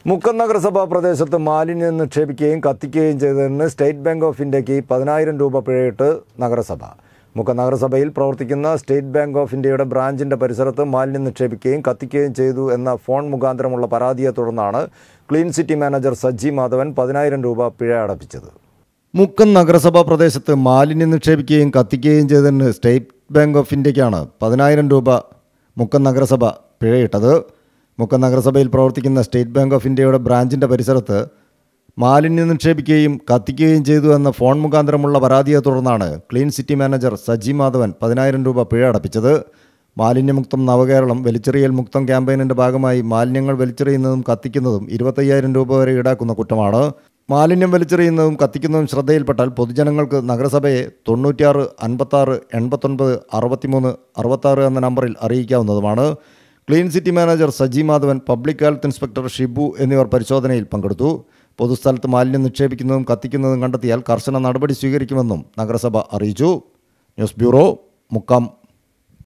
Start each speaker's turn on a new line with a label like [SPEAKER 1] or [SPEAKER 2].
[SPEAKER 1] മുക്കം നഗരസഭാ പ്രദേശത്ത് മാലിന്യം നിക്ഷേപിക്കുകയും കത്തിക്കുകയും ചെയ്തതിന് സ്റ്റേറ്റ് ബാങ്ക് ഓഫ് ഇന്ത്യക്ക് 10,000 രൂപ പിഴയിട്ട് നഗരസഭ. മുക്കം നഗരസഭയിൽ പ്രവർത്തിക്കുന്ന സ്റ്റേറ്റ് ബാങ്ക് ഓഫ് ഇന്ത്യയുടെ ബ്രാഞ്ചിൻ്റെ പരിസരത്ത് മാലിന്യം നിക്ഷേപിക്കുകയും കത്തിക്കുകയും ചെയ്തു എന്ന ഫോൺ മുഖാന്തരമുള്ള പരാതിയെ തുടർന്നാണ് clean city manager Saji Madhavan 10,000 രൂപ പിഴ അടപ്പിച്ചത്. മുക്കം നഗരസഭാ പ്രദേശത്ത് മാലിന്യം നിക്ഷേപിക്കുകയും കത്തിക്കുകയും ചെയ്തതിന് സ്റ്റേറ്റ് ബാങ്ക് ഓഫ് ഇന്ത്യക്കാണ് 10,000 രൂപ മുക്കം നഗരസഭ പിഴയിട്ടത്. മുക്കം നഗരസഭയിൽ പ്രവർത്തിക്കുന്ന സ്റ്റേറ്റ് ബാങ്ക് ഓഫ് ഇന്ത്യയുടെ ബ്രാഞ്ചിൻ്റെ പരിസരത്ത് മാലിന്യം നിക്ഷേപിക്കുകയും കത്തിക്കുകയും ചെയ്തു എന്ന ഫോൺ മുഖാന്തരമുള്ള പരാതിയെ തുടർന്നാണ് clean city manager Saji Madhavan 10,000 രൂപ പിഴ അടപ്പിച്ചത്. മാലിന്യമുക്തം നവകേരളം വലിച്ചെറിയൽ മുക്തം ക്യാമ്പയിനിൻ്റെ ഭാഗമായി മാലിന്യങ്ങൾ വലിച്ചെറിയുന്നതും കത്തിക്കുന്നതും 25,000 രൂപ വരെ ഈടാക്കുന്ന കുറ്റമാണ്. മാലിന്യം വലിച്ചെറിയുന്നതും കത്തിക്കുന്നതും ശ്രദ്ധയിൽപ്പെട്ടാൽ പൊതുജനങ്ങൾക്ക് നഗരസഭയെ 96 56 89 63 66 എന്ന നമ്പറിൽ അറിയിക്കാവുന്നതുമാണ്. Clean city manager Saji Madhavan, public health inspector Shibu എന്നിവർ പരിശോധനയിൽ പങ്കെടുത്തു. പൊതുസ്ഥലത്ത് മാലിന്യം നിക്ഷേപിക്കുന്നതും കത്തിക്കുന്നതും കണ്ടെത്തിയാൽ കർശന നടപടി സ്വീകരിക്കുമെന്നും നഗരസഭ അറിയിച്ചു. News bureau, Mukkam.